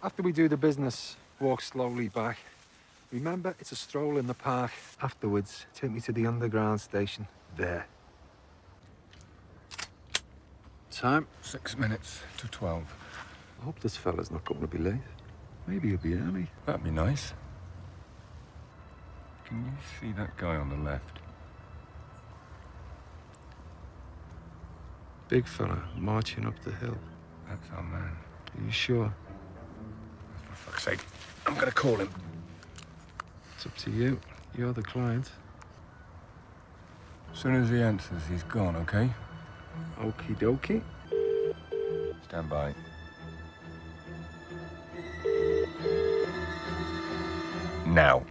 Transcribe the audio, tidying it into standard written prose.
After we do the business, walk slowly back. Remember, it's a stroll in the park. Afterwards, take me to the underground station. There. Time? 6 minutes to 12. I hope this fella's not going to be late. Maybe he'll be early. That'd be nice. Can you see that guy on the left? Big fella marching up the hill. That's our man. Are you sure? For fuck's sake, I'm gonna call him. It's up to you. You're the client. As soon as he answers, he's gone, okay? Okie dokie. Stand by. Now.